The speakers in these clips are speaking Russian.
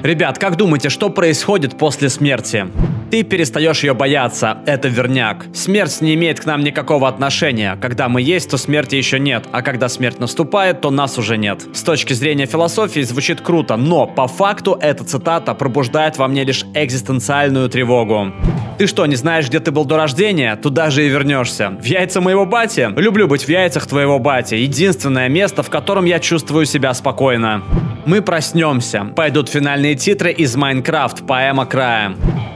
Ребят, как думаете, что происходит после смерти? Ты перестаешь ее бояться, это верняк. Смерть не имеет к нам никакого отношения. Когда мы есть, то смерти еще нет, а когда смерть наступает, то нас уже нет. С точки зрения философии звучит круто, но по факту эта цитата пробуждает во мне лишь экзистенциальную тревогу. Ты что, не знаешь, где ты был до рождения? Туда же и вернешься. В яйца моего бати? Люблю быть в яйцах твоего бати. Единственное место, в котором я чувствую себя спокойно. Мы проснемся. Пойдут финальные титры из Майнкрафт, поэма края.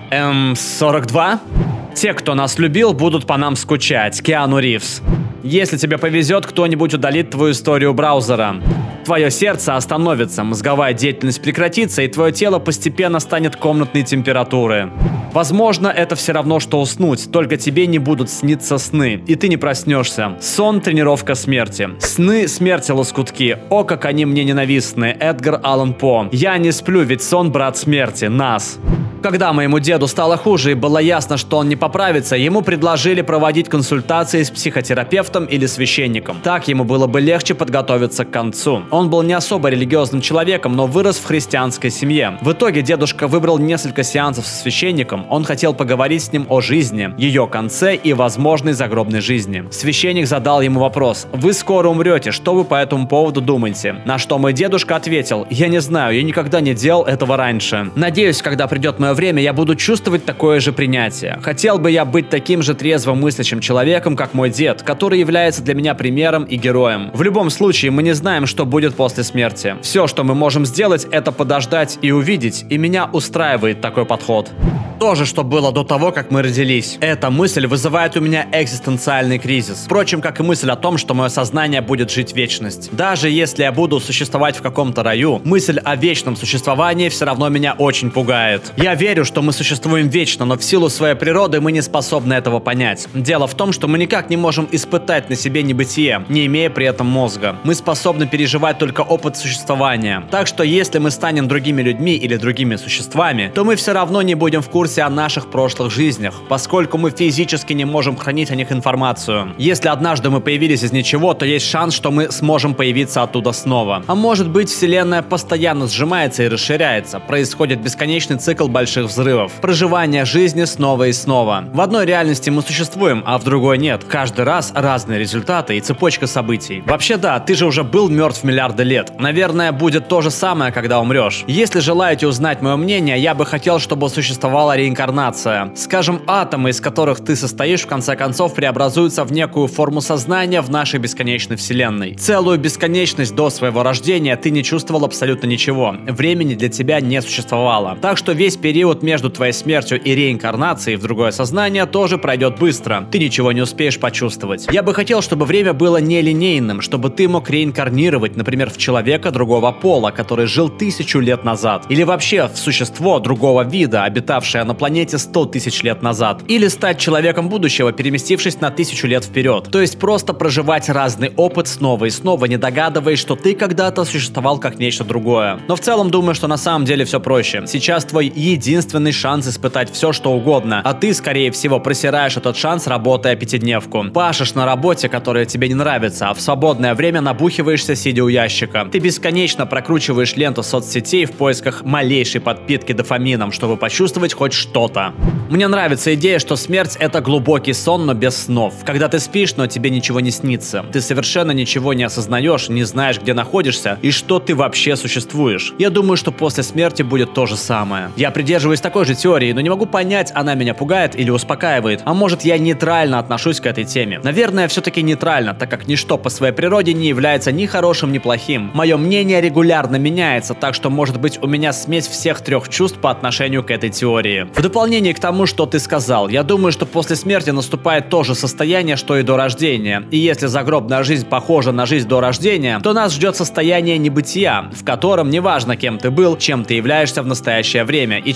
42? Те, кто нас любил, будут по нам скучать. Киану Ривз. Если тебе повезет, кто-нибудь удалит твою историю браузера. Твое сердце остановится, мозговая деятельность прекратится, и твое тело постепенно станет комнатной температуры. Возможно, это все равно, что уснуть, только тебе не будут сниться сны, и ты не проснешься. Сон – тренировка смерти. Сны – смерти лоскутки. О, как они мне ненавистны. Эдгар Аллан По. Я не сплю, ведь сон – брат смерти. Нас. Когда моему деду стало хуже и было ясно, что он не поправится, ему предложили проводить консультации с психотерапевтом или священником. Так ему было бы легче подготовиться к концу. Он был не особо религиозным человеком, но вырос в христианской семье. В итоге дедушка выбрал несколько сеансов со священником. Он хотел поговорить с ним о жизни, ее конце и возможной загробной жизни. Священник задал ему вопрос: «Вы скоро умрете, что вы по этому поводу думаете?» На что мой дедушка ответил: «Я не знаю, я никогда не делал этого раньше. Надеюсь, когда придет мое время, я буду чувствовать такое же принятие. Хотел бы я быть таким же трезво мыслящим человеком, как мой дед, который является для меня примером и героем. В любом случае, мы не знаем, что будет после смерти. Все, что мы можем сделать, это подождать и увидеть, и меня устраивает такой подход». То же, что было до того, как мы родились. Эта мысль вызывает у меня экзистенциальный кризис. Впрочем, как и мысль о том, что мое сознание будет жить вечность. Даже если я буду существовать в каком-то раю, мысль о вечном существовании все равно меня очень пугает. Я верю, что мы существуем вечно, но в силу своей природы мы не способны этого понять. Дело в том, что мы никак не можем испытать на себе небытие, не имея при этом мозга. Мы способны переживать только опыт существования. Так что если мы станем другими людьми или другими существами, то мы все равно не будем в курсе о наших прошлых жизнях, поскольку мы физически не можем хранить о них информацию. Если однажды мы появились из ничего, то есть шанс, что мы сможем появиться оттуда снова. А может быть, Вселенная постоянно сжимается и расширяется, происходит бесконечный цикл больших взрывов, проживание жизни снова и снова. В одной реальности мы существуем, а в другой нет. Каждый раз разные результаты и цепочка событий. Вообще да, ты же уже был мертв миллиарды лет. Наверное, будет то же самое, когда умрешь. Если желаете узнать мое мнение, я бы хотел, чтобы существовала реинкарнация. Скажем, атомы, из которых ты состоишь, в конце концов преобразуются в некую форму сознания в нашей бесконечной вселенной. Целую бесконечность до своего рождения ты не чувствовал абсолютно ничего. Времени для тебя не существовало. Так что весь период между твоей смертью и реинкарнацией в другое сознание тоже пройдет быстро. Ты ничего не успеешь почувствовать. Я бы хотел, чтобы время было нелинейным, чтобы ты мог реинкарнировать, например, в человека другого пола, который жил 1000 лет назад. Или вообще в существо другого вида, обитавшее на планете 100 тысяч лет назад. Или стать человеком будущего, переместившись на 1000 лет вперед. То есть просто проживать разный опыт снова и снова, не догадываясь, что ты когда-то существовал как нечто другое. Но в целом думаю, что на самом деле все проще. Сейчас твой единственный шанс испытать все, что угодно, а ты, скорее всего, просираешь этот шанс, работая пятидневку. Пашешь на работе, которая тебе не нравится, а в свободное время набухиваешься, сидя у ящика. Ты бесконечно прокручиваешь ленту соцсетей в поисках малейшей подпитки дофамином, чтобы почувствовать хоть что-то. Мне нравится идея, что смерть — это глубокий сон, но без снов. Когда ты спишь, но тебе ничего не снится. Ты совершенно ничего не осознаешь, не знаешь, где находишься и что ты вообще существуешь. Я думаю, что после смерти будет то же самое. Я придерживаюсь такой же теории, но не могу понять, она меня пугает или успокаивает. А может, я нейтрально отношусь к этой теме. Наверное, все-таки нейтрально, так как ничто по своей природе не является ни хорошим, ни плохим. Мое мнение регулярно меняется, так что, может быть, у меня смесь всех трех чувств по отношению к этой теории. В дополнение к тому, что ты сказал, я думаю, что после смерти наступает то же состояние, что и до рождения. И если загробная жизнь похожа на жизнь до рождения, то нас ждет состояние небытия, в котором неважно, кем ты был, чем ты являешься в настоящее время и чем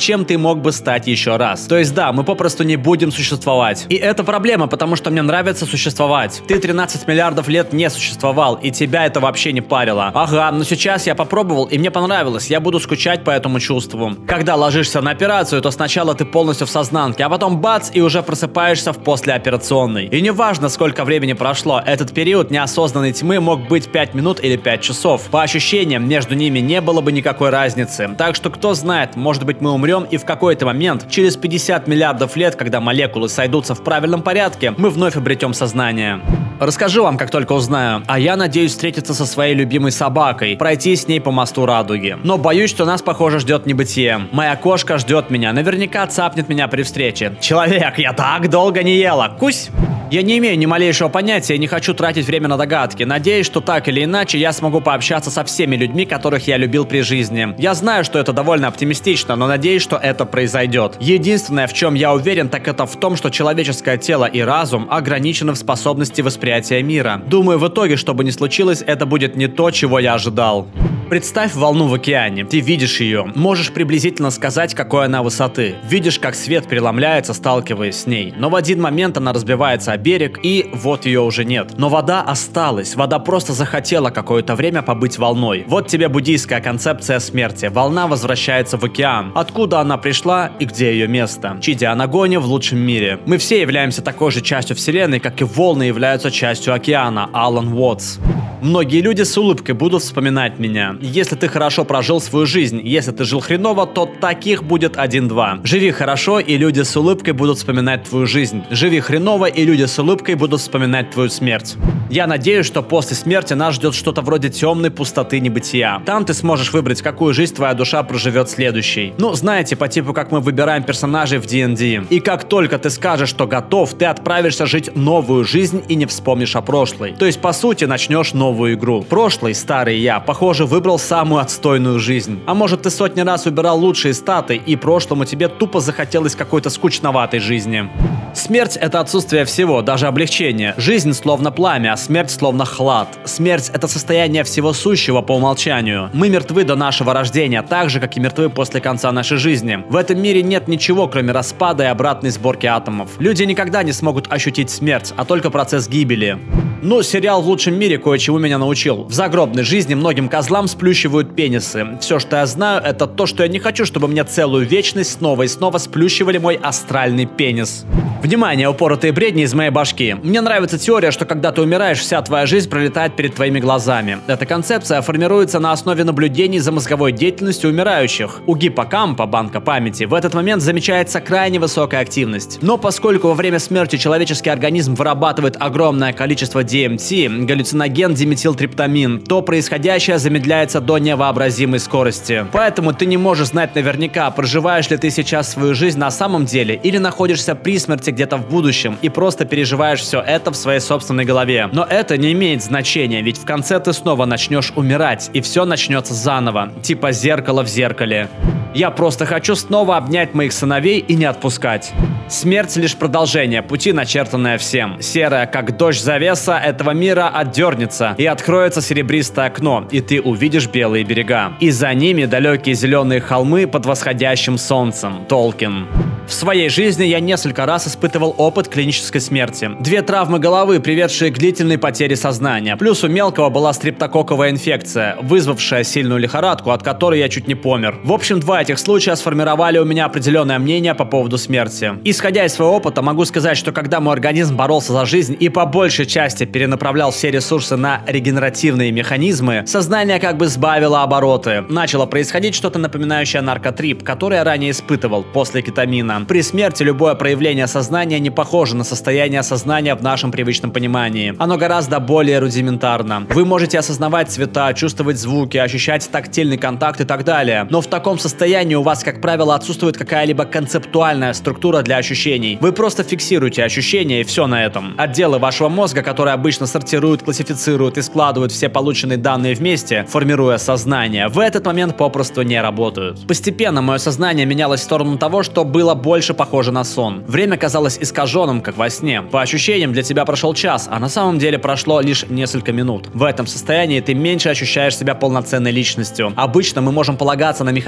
чем ты мог бы стать еще раз. То есть да, мы попросту не будем существовать. И это проблема, потому что мне нравится существовать. Ты 13 миллиардов лет не существовал, и тебя это вообще не парило. Ага, но сейчас я попробовал, и мне понравилось. Я буду скучать по этому чувству. Когда ложишься на операцию, то сначала ты полностью в сознанке, а потом бац, и уже просыпаешься в послеоперационной. И неважно, сколько времени прошло, этот период неосознанной тьмы мог быть 5 минут или 5 часов. По ощущениям, между ними не было бы никакой разницы. Так что кто знает, может быть мы умрем, и в какой-то момент, через 50 миллиардов лет, когда молекулы сойдутся в правильном порядке, мы вновь обретем сознание. Расскажу вам, как только узнаю. А я надеюсь встретиться со своей любимой собакой, пройти с ней по мосту радуги. Но боюсь, что нас, похоже, ждет небытие. Моя кошка ждет меня, наверняка цапнет меня при встрече. Человек, я так долго не ела. Кусь! Я не имею ни малейшего понятия и не хочу тратить время на догадки. Надеюсь, что так или иначе я смогу пообщаться со всеми людьми, которых я любил при жизни. Я знаю, что это довольно оптимистично, но надеюсь, что это произойдет. Единственное, в чем я уверен, так это в том, что человеческое тело и разум ограничены в способности восприятия мира. Думаю, в итоге, что бы ни случилось, это будет не то, чего я ожидал. Представь волну в океане. Ты видишь ее. Можешь приблизительно сказать, какой она высоты. Видишь, как свет преломляется, сталкиваясь с ней. Но в один момент она разбивается о берег, и вот ее уже нет. Но вода осталась. Вода просто захотела какое-то время побыть волной. Вот тебе буддийская концепция смерти. Волна возвращается в океан. Откуда она пришла и где ее место? Чидианагони в лучшем мире. Мы все являемся такой же частью Вселенной, как и волны являются частью океана. Алан Уотс. Многие люди с улыбкой будут вспоминать меня. Если ты хорошо прожил свою жизнь, если ты жил хреново, то таких будет 1-2. Живи хорошо, и люди с улыбкой будут вспоминать твою жизнь. Живи хреново, и люди с улыбкой будут вспоминать твою смерть. Я надеюсь, что после смерти нас ждет что-то вроде темной пустоты небытия. Там ты сможешь выбрать, какую жизнь твоя душа проживет следующей. Ну, знаете, по типу, как мы выбираем персонажей в D&D. И как только ты скажешь, что готов, ты отправишься жить новую жизнь и не вспомнишь о прошлой. То есть, по сути, начнешь новую игру. Прошлый, старый я, похоже, выбрал самую отстойную жизнь. А может, ты сотни раз убирал лучшие статы, и прошлому тебе тупо захотелось какой-то скучноватой жизни. Смерть — это отсутствие всего, даже облегчение. Жизнь словно пламя, а смерть словно хлад. Смерть — это состояние всего сущего по умолчанию. Мы мертвы до нашего рождения, так же, как и мертвы после конца нашей жизни. В этом мире нет ничего, кроме распада и обратной сборки атомов. Люди никогда не смогут ощутить смерть, а только процесс гибели. Ну, сериал «В лучшем мире» кое-чему меня научил. В загробной жизни многим козлам сплющивают пенисы. Все, что я знаю, это то, что я не хочу, чтобы мне целую вечность снова и снова сплющивали мой астральный пенис. Внимание, упоротые бредни из моей башки. Мне нравится теория, что когда ты умираешь, вся твоя жизнь пролетает перед твоими глазами. Эта концепция формируется на основе наблюдений за мозговой деятельностью умирающих. У гиппокампа, банка памяти, в этот момент замечается крайне высокая активность. Но поскольку во время смерти человеческий организм вырабатывает огромное количество DMT, галлюциноген диметилтриптамин, то происходящее замедляется до невообразимой скорости. Поэтому ты не можешь знать наверняка, проживаешь ли ты сейчас свою жизнь на самом деле или находишься при смерти где-то в будущем и просто переживаешь все это в своей собственной голове. Но это не имеет значения, ведь в конце ты снова начнешь умирать, и все начнется заново, типа зеркало в зеркале. Я просто хочу снова обнять моих сыновей и не отпускать. Смерть лишь продолжение пути, начертанное всем. Серая, как дождь завеса этого мира отдернется, и откроется серебристое окно, и ты увидишь белые берега. И за ними далекие зеленые холмы под восходящим солнцем. Толкин. В своей жизни я несколько раз испытывал опыт клинической смерти. 2 травмы головы, приведшие к длительной потере сознания. Плюс у мелкого была стрептококковая инфекция, вызвавшая сильную лихорадку, от которой я чуть не помер. В общем, 2 этих случая сформировали у меня определенное мнение по поводу смерти. Исходя из своего опыта, могу сказать, что когда мой организм боролся за жизнь и по большей части перенаправлял все ресурсы на регенеративные механизмы, сознание как бы сбавило обороты. Начало происходить что-то напоминающее наркотрип, который я ранее испытывал после кетамина. При смерти любое проявление сознания не похоже на состояние сознания в нашем привычном понимании. Оно гораздо более рудиментарно. Вы можете осознавать цвета, чувствовать звуки, ощущать тактильный контакт и так далее. Но в таком состоянии у вас, как правило, отсутствует какая-либо концептуальная структура для ощущений. Вы просто фиксируете ощущения, и все на этом. Отделы вашего мозга, которые обычно сортируют, классифицируют и складывают все полученные данные вместе, формируя сознание, в этот момент попросту не работают. Постепенно мое сознание менялось в сторону того, что было больше похоже на сон. Время казалось искаженным, как во сне. По ощущениям, для тебя прошел час, а на самом деле прошло лишь несколько минут. В этом состоянии ты меньше ощущаешь себя полноценной личностью. Обычно мы можем полагаться на механизмы нашего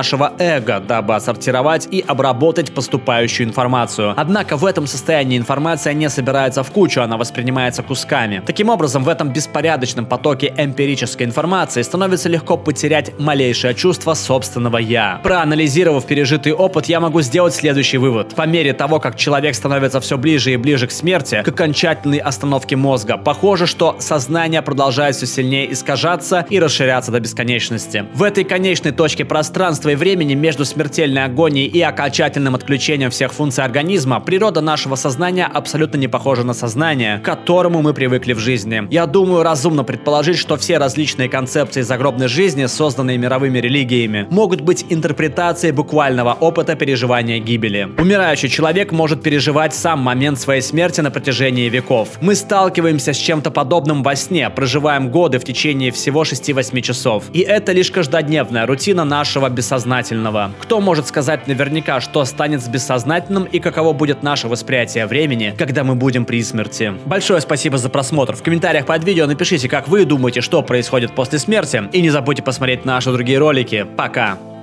нашего эго, дабы отсортировать и обработать поступающую информацию. Однако в этом состоянии информация не собирается в кучу, она воспринимается кусками. Таким образом, в этом беспорядочном потоке эмпирической информации становится легко потерять малейшее чувство собственного «я». Проанализировав пережитый опыт, я могу сделать следующий вывод. По мере того, как человек становится все ближе и ближе к смерти, к окончательной остановке мозга, похоже, что сознание продолжает все сильнее искажаться и расширяться до бесконечности. В этой конечной точке пространства и времени между смертельной агонией и окончательным отключением всех функций организма природа нашего сознания абсолютно не похожа на сознание, к которому мы привыкли в жизни. Я думаю, разумно предположить, что все различные концепции загробной жизни, созданные мировыми религиями, могут быть интерпретацией буквального опыта переживания гибели. Умирающий человек может переживать сам момент своей смерти на протяжении веков. Мы сталкиваемся с чем-то подобным во сне, проживаем годы в течение всего 6-8 часов. И это лишь каждодневная рутина нашего бессознательного. Кто может сказать наверняка, что станет с бессознательным и каково будет наше восприятие времени, когда мы будем при смерти? Большое спасибо за просмотр. В комментариях под видео напишите, как вы думаете, что происходит после смерти. И не забудьте посмотреть наши другие ролики. Пока!